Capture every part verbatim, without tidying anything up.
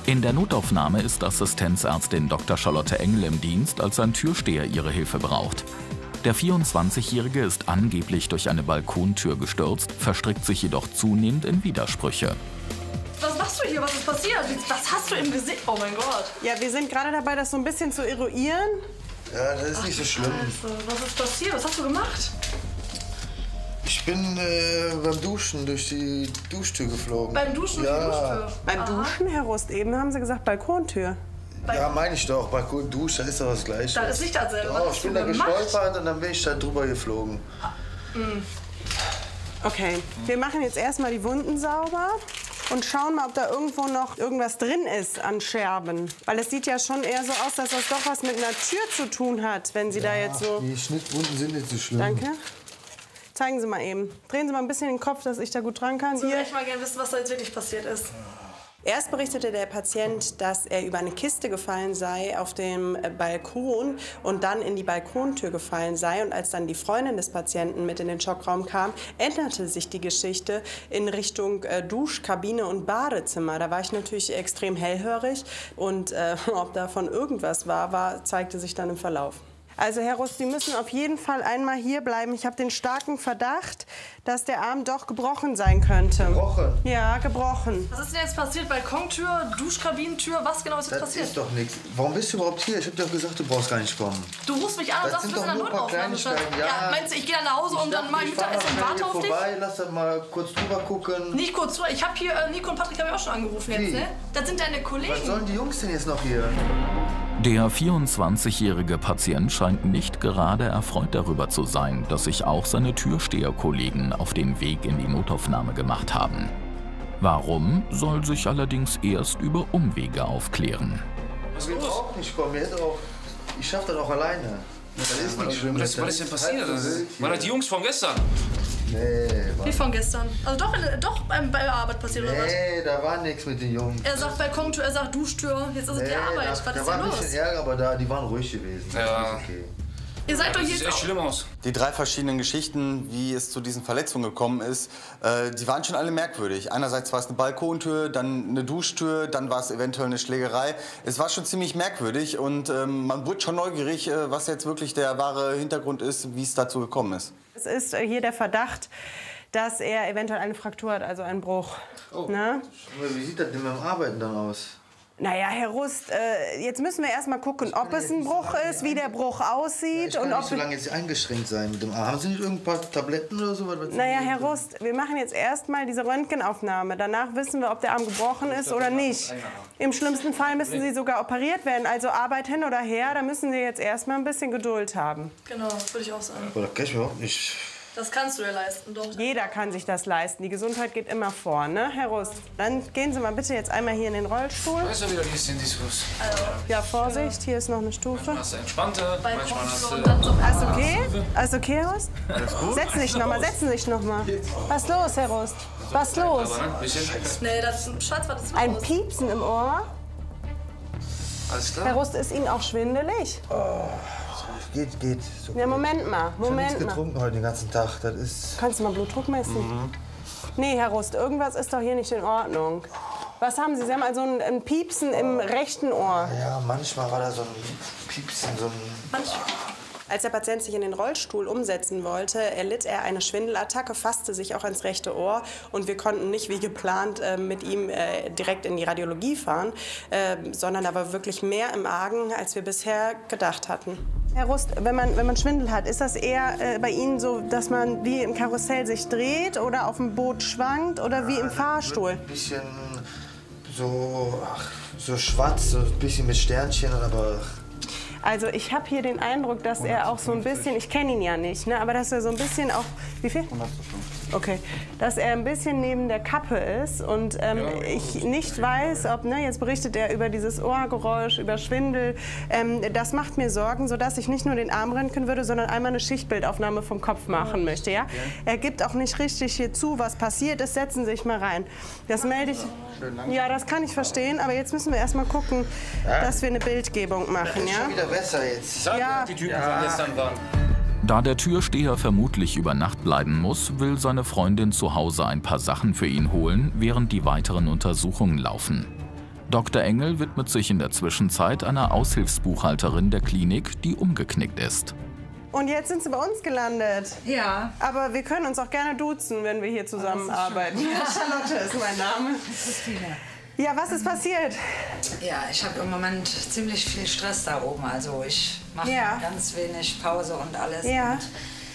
In der Notaufnahme ist Assistenzärztin Doktor Charlotte Engel im Dienst, als ein Türsteher ihre Hilfe braucht. Der vierundzwanzigjährige ist angeblich durch eine Balkontür gestürzt, verstrickt sich jedoch zunehmend in Widersprüche. Was machst du hier? Was ist passiert? Was hast du im Gesicht? Oh mein Gott. Ja, wir sind gerade dabei, das so ein bisschen zu eruieren. Ja, das ist Ach, nicht so schlimm. Scheiße. Was ist passiert? Was hast du gemacht? Ich bin äh, beim Duschen durch die Duschtür geflogen. Beim Duschen ja. durch die Duschtür? Beim Aha. Duschen, Herr Rust, eben haben Sie gesagt Balkontür. Ja, meine ich doch. Balkon, Dusche, da ist doch das Gleiche. Da ist nicht dasselbe. Doch, ich bin da gestolpert und dann bin ich da drüber geflogen. Mhm. Okay, wir machen jetzt erstmal die Wunden sauber und schauen mal, ob da irgendwo noch irgendwas drin ist an Scherben. Weil es sieht ja schon eher so aus, dass das doch was mit einer Tür zu tun hat, wenn Sie ja, da jetzt so... Die Schnittwunden sind nicht so schlimm. Danke. Zeigen Sie mal eben. Drehen Sie mal ein bisschen den Kopf, dass ich da gut dran kann. Ich würde echt mal gerne wissen, was da jetzt wirklich passiert ist. Erst berichtete der Patient, dass er über eine Kiste gefallen sei auf dem Balkon und dann in die Balkontür gefallen sei. Und als dann die Freundin des Patienten mit in den Schockraum kam, änderte sich die Geschichte in Richtung äh, Duschkabine und Badezimmer. Da war ich natürlich extrem hellhörig und äh, ob davon irgendwas war, war, zeigte sich dann im Verlauf. Also Herr Rust, Sie müssen auf jeden Fall einmal hier bleiben. Ich habe den starken Verdacht, dass der Arm doch gebrochen sein könnte. Gebrochen? Ja, gebrochen. Was ist denn jetzt passiert? Balkontür, Duschkabinentür, was genau ist jetzt das passiert? Das ist doch nichts. Warum bist du überhaupt hier? Ich hab dir doch gesagt, du brauchst gar nicht kommen. Du rufst mich an und das sagst, du sind bist in der doch nur ein paar Notaufnahme. Kleinigkeiten. Ja, Ja, meinst du, ich gehe dann nach Hause und dann mache ich Mittagessen und warte auf dich? vorbei, lass das mal kurz drüber gucken. Nicht kurz drüber. Ich habe hier, äh, Nico und Patrick haben mich auch schon angerufen jetzt, Wie? ne? Das sind deine Kollegen. Was sollen die Jungs denn jetzt noch hier? Der vierundzwanzigjährige Patient scheint nicht gerade erfreut darüber zu sein, dass sich auch seine Türsteherkollegen auf den Weg in die Notaufnahme gemacht haben. Warum, soll sich allerdings erst über Umwege aufklären. Was will auch nicht kommen, ihr hättet auch, ich schaff das auch alleine. Das ist nicht schlimm. Was ist denn passiert? Waren das die Jungs von gestern? Nee, Wie von gestern? Also doch, in, doch beim, bei der Arbeit passiert nee, oder was? Nee, da war nichts mit den Jungs. Er sagt Balkontür, er sagt Duschtür, jetzt ist es nee, die Arbeit. Da, Was da ist war denn ein los? bisschen Ärger, aber da, die waren ruhig gewesen. Ja. Okay. Ihr seid doch Das hier sieht jetzt echt auch. schlimm aus. Die drei verschiedenen Geschichten, wie es zu diesen Verletzungen gekommen ist, äh, die waren schon alle merkwürdig. Einerseits war es eine Balkontür, dann eine Duschtür, dann war es eventuell eine Schlägerei. Es war schon ziemlich merkwürdig und ähm, man wurde schon neugierig, äh, was jetzt wirklich der wahre Hintergrund ist, wie es dazu gekommen ist. Es ist äh, hier der Verdacht, dass er eventuell eine Fraktur hat, also einen Bruch. Oh. Ne? Wie sieht das denn beim Arbeiten dann aus? Naja, Herr Rust, äh, jetzt müssen wir erst mal gucken, ob es ein Bruch ist, wie der Bruch aussieht. Ja, ich kann und nicht ob so lange jetzt eingeschränkt sein mit dem Arm. Haben Sie nicht irgendein paar Tabletten oder so? Was Naja, Herr Rust, wir machen jetzt erst mal diese Röntgenaufnahme. Danach wissen wir, ob der Arm gebrochen ist oder nicht. Im schlimmsten Fall müssen Sie sogar operiert werden. Also Arbeit hin oder her, da müssen Sie jetzt erst mal ein bisschen Geduld haben. Genau, würde ich auch sagen. Oder kann ich überhaupt nicht. Das kannst du dir leisten, doch. Jeder kann sich das leisten. Die Gesundheit geht immer vor, ne, Herr Rust? Dann gehen Sie mal bitte jetzt einmal hier in den Rollstuhl. Weißt du, wie das ist in Diskus? Ja, Vorsicht, hier ist noch eine Stufe. Manchmal hast du entspannte, manchmal hast und dann so. du... Alles okay? Alles okay, Herr Rust? Setzen Sie sich noch mal, setzen Sie sich noch mal. Was ist los, Herr Rust? Was ist los? Aber, ne? Bisschen. Nee, das ist ein Schatz, was ist Ein los? Piepsen im Ohr? Alles Herr klar? Rust, ist Ihnen auch schwindelig? Geht, geht. So Ja, Moment mal, Ich habe nichts Moment mal. getrunken heute den ganzen Tag. Das ist. Kannst du mal Blutdruck messen? Mhm. Nee, Herr Rust, irgendwas ist doch hier nicht in Ordnung. Was haben Sie? Sie haben also ein, ein Piepsen im rechten Ohr. Ja, manchmal war da so ein Piepsen, so ein. Als der Patient sich in den Rollstuhl umsetzen wollte, erlitt er eine Schwindelattacke, fasste sich auch ans rechte Ohr und wir konnten nicht wie geplant äh, mit ihm äh, direkt in die Radiologie fahren, äh, sondern da war wirklich mehr im Argen, als wir bisher gedacht hatten. Herr Rust, wenn man, wenn man Schwindel hat, ist das eher äh, bei Ihnen so, dass man wie im Karussell sich dreht oder auf dem Boot schwankt oder wie im Fahrstuhl? Ein bisschen so, ach, so schwarz, so ein bisschen mit Sternchen, aber. Also ich habe hier den Eindruck, dass er auch so ein bisschen, ich kenne ihn ja nicht, ne, aber dass er so ein bisschen auch, wie viel? Okay, dass er ein bisschen neben der Kappe ist und ähm, ich nicht weiß, ob, ne, jetzt berichtet er über dieses Ohrgeräusch, über Schwindel, ähm, das macht mir Sorgen, sodass ich nicht nur den Arm röntgen würde, sondern einmal eine Schichtbildaufnahme vom Kopf machen möchte, ja? Er gibt auch nicht richtig hier zu, was passiert ist, setzen Sie sich mal rein. Das melde ich, ja, das kann ich verstehen, aber jetzt müssen wir erst mal gucken, dass wir eine Bildgebung machen, Ist ja? schon wieder besser jetzt. Sag, Ja. die Typen von gestern waren. Da der Türsteher vermutlich über Nacht bleiben muss, will seine Freundin zu Hause ein paar Sachen für ihn holen, während die weiteren Untersuchungen laufen. Doktor Engel widmet sich in der Zwischenzeit einer Aushilfsbuchhalterin der Klinik, die umgeknickt ist. Und jetzt sind Sie bei uns gelandet. Ja. Aber wir können uns auch gerne duzen, wenn wir hier zusammenarbeiten. Ja, Charlotte ist mein Name. Ja, was ist passiert? Ja, ich habe im Moment ziemlich viel Stress da oben. Also ich mache ja. ganz wenig Pause und alles. Ja. Und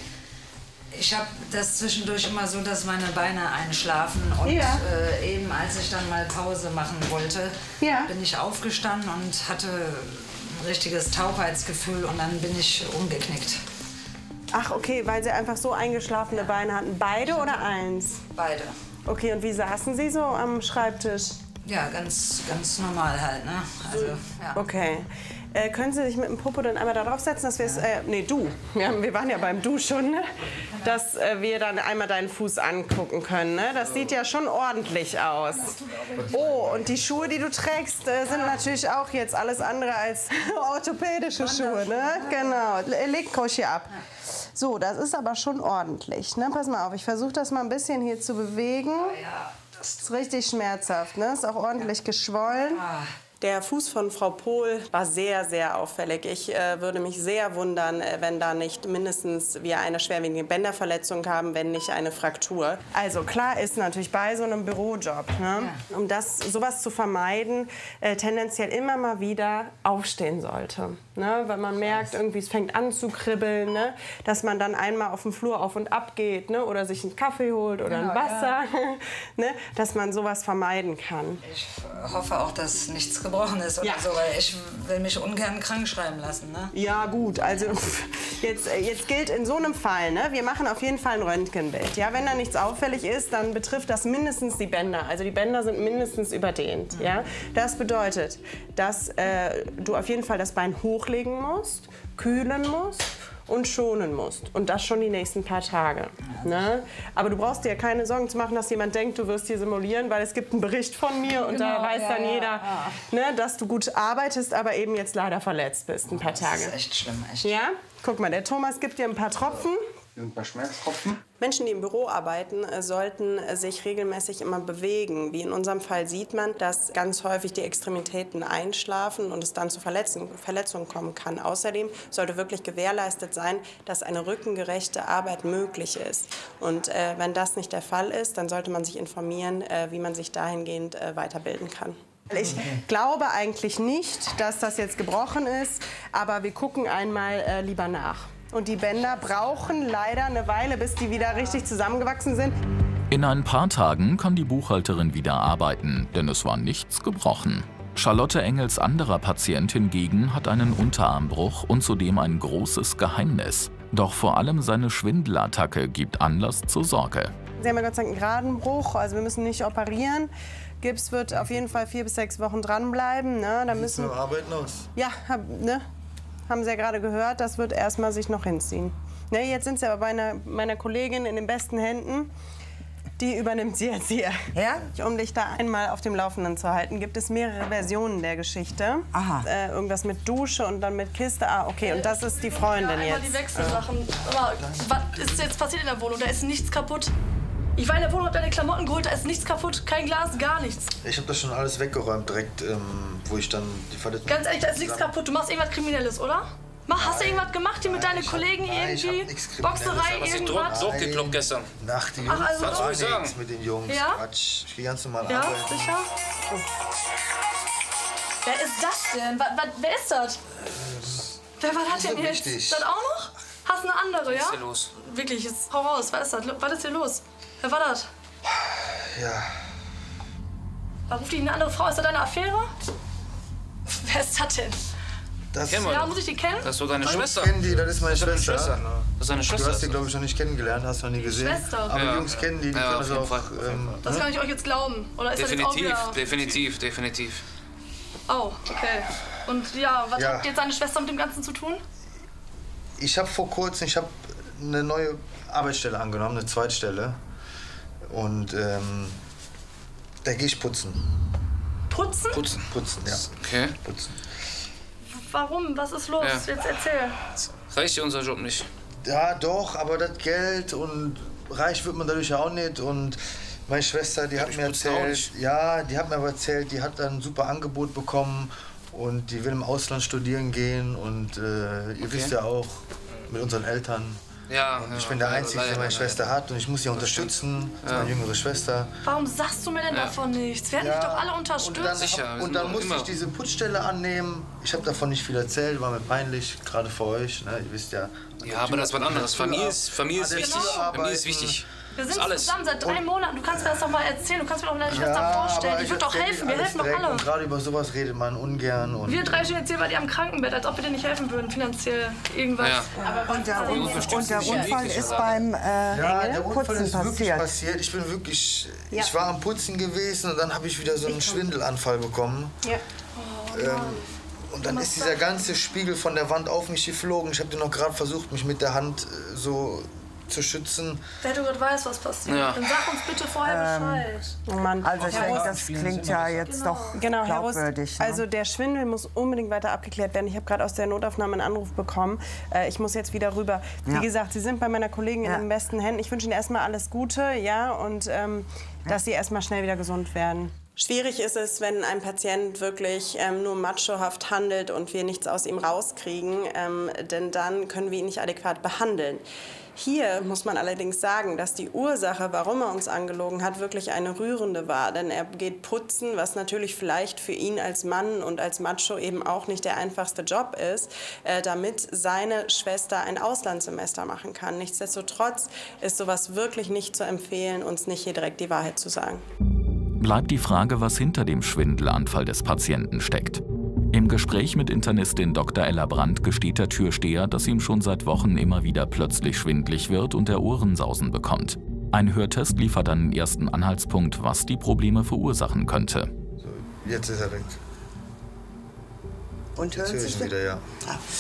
ich habe das zwischendurch immer so, dass meine Beine einschlafen. Und ja. äh, eben als ich dann mal Pause machen wollte, ja. bin ich aufgestanden und hatte ein richtiges Taubheitsgefühl und dann bin ich umgeknickt. Ach, okay, weil Sie einfach so eingeschlafene Beine hatten. Beide oder eins? Beide. Okay, und wie saßen Sie so am Schreibtisch? Ja, ganz, ganz normal halt, ne? Also, ja. Okay. Äh, können Sie sich mit dem Popo dann einmal da draufsetzen, dass wir es, äh, nee, du, ja, wir waren ja beim Du schon, ne? Dass äh, wir dann einmal deinen Fuß angucken können, ne? Das sieht ja schon ordentlich aus. Oh, und die Schuhe, die du trägst, äh, sind natürlich auch jetzt alles andere als orthopädische Schuhe, ne? Genau, leg Kosch hier ab. So, das ist aber schon ordentlich, ne? Pass mal auf, ich versuche das mal ein bisschen hier zu bewegen. Das ist richtig schmerzhaft, ne? Ist auch ordentlich geschwollen. Der Fuß von Frau Pohl war sehr, sehr auffällig. Ich äh, würde mich sehr wundern, äh, wenn da nicht mindestens wir eine schwerwiegende Bänderverletzung haben, wenn nicht eine Fraktur. Also klar ist natürlich bei so einem Bürojob, ne, um das, sowas zu vermeiden, äh, tendenziell immer mal wieder aufstehen sollte. Ne, wenn man merkt, irgendwie es fängt an zu kribbeln, ne, dass man dann einmal auf dem Flur auf und ab geht, ne, oder sich einen Kaffee holt oder genau, ein Wasser, ja. ne, dass man sowas vermeiden kann. Ich hoffe auch, dass nichts gebrochen ist oder ja. so, weil ich will mich ungern krank schreiben lassen. Ne? Ja gut, also jetzt, jetzt gilt in so einem Fall, ne, wir machen auf jeden Fall ein Röntgenbild. Ja, wenn da nichts auffällig ist, dann betrifft das mindestens die Bänder. Also die Bänder sind mindestens überdehnt. Mhm. Ja? Das bedeutet, dass äh, du auf jeden Fall das Bein hochlegen musst, kühlen musst und schonen musst. Und das schon die nächsten paar Tage. Ne? Aber du brauchst dir keine Sorgen zu machen, dass jemand denkt, du wirst hier simulieren, weil es gibt einen Bericht von mir und genau, da weiß ja, dann jeder, ja. ne, dass du gut arbeitest, aber eben jetzt leider verletzt bist ein paar Tage. Das ist echt schlimm, echt. Ja? Guck mal, der Thomas gibt dir ein paar Tropfen. Ein paar Schmerztropfen. Menschen, die im Büro arbeiten, sollten sich regelmäßig immer bewegen. Wie in unserem Fall sieht man, dass ganz häufig die Extremitäten einschlafen und es dann zu Verletzungen, Verletzungen kommen kann. Außerdem sollte wirklich gewährleistet sein, dass eine rückengerechte Arbeit möglich ist. Und äh, wenn das nicht der Fall ist, dann sollte man sich informieren, äh, wie man sich dahingehend äh, weiterbilden kann. Ich glaube eigentlich nicht, dass das jetzt gebrochen ist, aber wir gucken einmal äh, lieber nach. Und die Bänder brauchen leider eine Weile, bis die wieder richtig zusammengewachsen sind. In ein paar Tagen kann die Buchhalterin wieder arbeiten, denn es war nichts gebrochen. Charlotte Engels anderer Patient hingegen hat einen Unterarmbruch und zudem ein großes Geheimnis. Doch vor allem seine Schwindelattacke gibt Anlass zur Sorge. Sie haben ja Gott sei Dank einen geraden Bruch, also wir müssen nicht operieren. Gips wird auf jeden Fall vier bis sechs Wochen dranbleiben. Ne? Da müssen wir arbeiten aus. Ja, hab, ne? Haben Sie ja gerade gehört, das wird erstmal sich noch hinziehen. Ne, jetzt sind Sie aber bei einer, meiner Kollegin in den besten Händen. Die übernimmt sie jetzt hier. Ja? Um dich da einmal auf dem Laufenden zu halten, gibt es mehrere Versionen der Geschichte. Aha. Äh, irgendwas mit Dusche und dann mit Kiste. Ah, okay, und das ist die Freundin ja, jetzt. die Wechselsachen. Aber was ist jetzt passiert in der Wohnung? Da ist nichts kaputt. Ich war in der Wohnung, hab deine Klamotten geholt, da ist nichts kaputt, kein Glas, gar nichts. Ich habe das schon alles weggeräumt, direkt, ähm, wo ich dann die Verletzung... Ganz ehrlich, da ist nichts kaputt. Du machst irgendwas Kriminelles, oder? Mach, hast du irgendwas gemacht hier mit deinen Kollegen nein, irgendwie? Boxerei, irgendwas? Doch gekloppt gestern. Nach die Jungs, Ach, also war doch. nichts mit den Jungs. Ja? Quatsch, ich geh ganz normal Ja, arbeiten. sicher? Oh. Wer ist das denn? Was, was, wer ist das? Äh, wer war das denn jetzt? wichtig. Das auch noch? Hast du eine andere, ja? Was ist hier los? Wirklich, jetzt hau raus. Was ist das? Was ist hier los? Wer war das? Ja. Warum ruft die eine andere Frau? Ist das deine Affäre? Wer ist das denn? Das, Kenn mal. Ja, muss ich die kennen? Das ist doch deine ich Schwester. kenn die, das ist meine Das ist deine Schwester. Schwester. Das ist deine Schwester. Du hast die, glaube ich, noch nicht kennengelernt, hast noch nie gesehen. Schwester. Aber Ja. die Jungs kennen die, die Ja, können auf das jeden auch... Fall. Ähm, Das ne? kann ich euch jetzt glauben. Oder ist Definitiv, das jetzt auch wieder... definitiv, definitiv. Oh, okay. Und ja, was Ja. hat jetzt deine Schwester mit dem Ganzen zu tun? Ich habe vor kurzem, ich habe eine neue Arbeitsstelle angenommen, eine Zweitstelle. Und ähm, da gehe ich putzen. Putzen? Putzen. Putzen, ja. Okay. Putzen. Warum? Was ist los? Ja. Jetzt erzähl. Reicht dir unser Job nicht? Ja, doch, aber das Geld und reich wird man dadurch ja auch nicht. Und Meine Schwester, die hat mir erzählt, ja, die hat mir aber erzählt, die hat dann ein super Angebot bekommen und die will im Ausland studieren gehen und äh, ihr okay. wisst ja auch, mit unseren Eltern. Ja, und ich ja, bin der leider, Einzige, der meine leider, Schwester leider. hat und ich muss sie unterstützen, das ist meine jüngere Schwester. Warum sagst du mir denn Ja. davon nichts? Wir hätten Ja, dich doch alle unterstützt. Und dann, Sicher, hab, wir und dann sind musste immer- ich diese Putzstelle annehmen. Ich habe davon nicht viel erzählt, war mir peinlich, gerade für euch. Ne? Ihr wisst ja. Ja, aber das ist was anderes. Familie ist, Familie ist An der wichtig. Tür Familie ist arbeiten. wichtig. Wir Das sind ist alles. zusammen seit drei Monaten. Du kannst mir das doch mal erzählen. Du kannst mir doch deine Schwester Ja, vorstellen. aber Die ich wird doch erzähl helfen. nicht Wir alles helfen doch direkt alle. Und gerade über sowas redet man ungern. Und Wir drei stehen jetzt hier bei dir am Krankenbett, als ob wir dir nicht helfen würden, finanziell. Irgendwas. Ja. Und der, Wir Un unterstützen und der dich in Unfall jeglicher ist Lage. beim äh, ja, der Unfall Putzen ist wirklich passiert. passiert. Ich bin wirklich, Ja. ich war am Putzen gewesen und dann habe ich wieder so einen Schwindelanfall bekommen. Ja. Ähm, und dann ist dieser ganze Spiegel von der Wand auf mich geflogen. Ich habe noch gerade versucht, mich mit der Hand äh, so zu schützen. Wer du gerade weißt, was passiert, Ja. dann sag uns bitte vorher Bescheid. Oh Mann. Also ich Herr denke, Russ- das klingt ja jetzt doch Genau, Herr Russ, glaubwürdig. Ne? also der Schwindel muss unbedingt weiter abgeklärt werden. Ich habe gerade aus der Notaufnahme einen Anruf bekommen. Äh, ich muss jetzt wieder rüber. Wie Ja. gesagt, Sie sind bei meiner Kollegin Ja. in den besten Händen. Ich wünsche Ihnen erstmal alles Gute, ja, und ähm, dass Sie erstmal schnell wieder gesund werden. Schwierig ist es, wenn ein Patient wirklich ähm, nur machohaft handelt und wir nichts aus ihm rauskriegen, ähm, denn dann können wir ihn nicht adäquat behandeln. Hier muss man allerdings sagen, dass die Ursache, warum er uns angelogen hat, wirklich eine rührende war. Denn er geht putzen, was natürlich vielleicht für ihn als Mann und als Macho eben auch nicht der einfachste Job ist, äh, damit seine Schwester ein Auslandssemester machen kann. Nichtsdestotrotz ist sowas wirklich nicht zu empfehlen, uns nicht hier direkt die Wahrheit zu sagen. Bleibt die Frage, was hinter dem Schwindelanfall des Patienten steckt. Im Gespräch mit Internistin Doktor Ella Brandt gesteht der Türsteher, dass ihm schon seit Wochen immer wieder plötzlich schwindlig wird und er Ohrensausen bekommt. Ein Hörtest liefert einen ersten Anhaltspunkt, was die Probleme verursachen könnte. So, jetzt ist er weg. Und Jetzt hören höre Sie ich ihn mich? wieder, ja.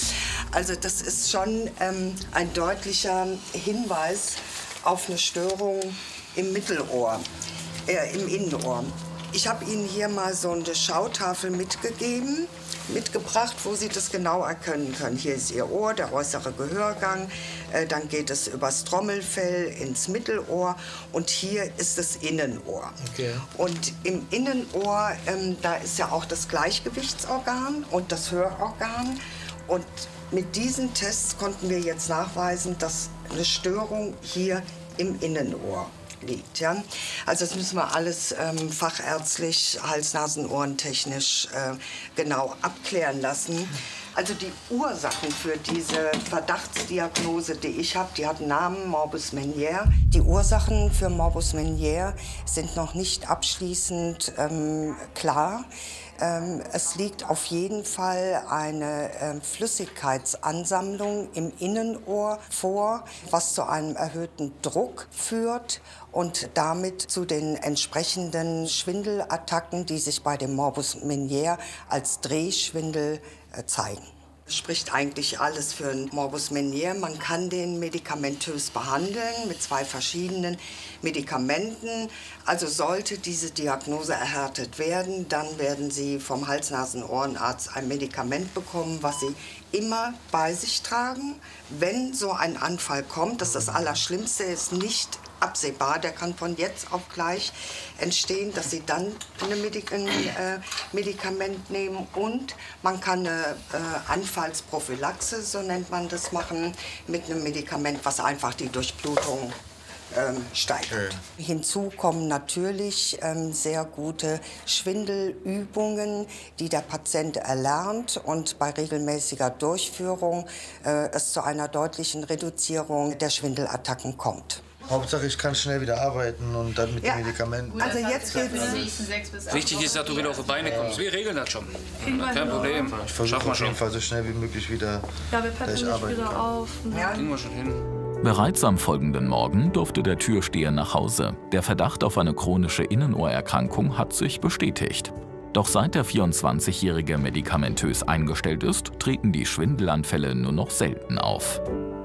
Also das ist schon ähm, ein deutlicher Hinweis auf eine Störung im Mittelohr, äh, im Innenohr. Ich habe Ihnen hier mal so eine Schautafel mitgegeben, mitgebracht, wo Sie das genau erkennen können. Hier ist Ihr Ohr, der äußere Gehörgang, äh, dann geht es übers Trommelfell ins Mittelohr und hier ist das Innenohr. Okay. Und im Innenohr, ähm, da ist ja auch das Gleichgewichtsorgan und das Hörorgan. Und mit diesen Tests konnten wir jetzt nachweisen, dass eine Störung hier im Innenohr liegt. Ja? Also das müssen wir alles ähm, fachärztlich, Hals-Nasen-Ohren-technisch äh, genau abklären lassen. Also die Ursachen für diese Verdachtsdiagnose, die ich habe, die hat einen Namen, Morbus Meniere. Die Ursachen für Morbus Meniere sind noch nicht abschließend ähm, klar. Ähm, es liegt auf jeden Fall eine äh, Flüssigkeitsansammlung im Innenohr vor, was zu einem erhöhten Druck führt und damit zu den entsprechenden Schwindelattacken, die sich bei dem Morbus Meniere als Drehschwindel äh, zeigen. Spricht eigentlich alles für einen Morbus Meniere. Man kann den medikamentös behandeln mit zwei verschiedenen Medikamenten. Also sollte diese Diagnose erhärtet werden, dann werden Sie vom Hals-Nasen-Ohrenarzt ein Medikament bekommen, was Sie immer bei sich tragen. Wenn so ein Anfall kommt, das ist das Allerschlimmste, ist nicht absehbar, der kann von jetzt auf gleich entstehen, dass Sie dann eine Medik ein äh, Medikament nehmen und man kann eine äh, Anfallsprophylaxe, so nennt man das, machen mit einem Medikament, was einfach die Durchblutung ähm, steigert. Okay. Hinzu kommen natürlich ähm, sehr gute Schwindelübungen, die der Patient erlernt und bei regelmäßiger Durchführung äh, es zu einer deutlichen Reduzierung der Schwindelattacken kommt. Hauptsache, ich kann schnell wieder arbeiten und dann mit Ja. den Medikamenten. Also jetzt geht's. Wichtig ist, dass du wieder auf die Beine kommst. Wir regeln das schon. Kein Problem. Ich versuche auf jeden Fall so schnell wie möglich wieder, Ja, wir dass peppen ich dich arbeiten wieder kann. auf. Ja. Kriegen wir schon hin. Bereits am folgenden Morgen durfte der Türsteher nach Hause. Der Verdacht auf eine chronische Innenohrerkrankung hat sich bestätigt. Doch seit der vierundzwanzigjährige medikamentös eingestellt ist, treten die Schwindelanfälle nur noch selten auf.